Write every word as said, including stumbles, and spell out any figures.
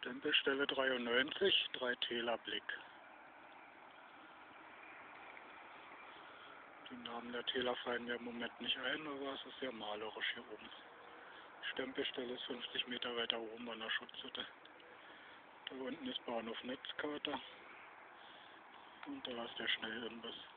Stempelstelle dreiundneunzig, drei Täler Blick. Die Namen der Täler fallen mir im Moment nicht ein, aber es ist sehr malerisch hier oben. Die Stempelstelle ist fünfzig Meter weiter oben an der Schutzhütte. Da unten ist Bahnhof Netzkater und da ist der Schnellimbiss.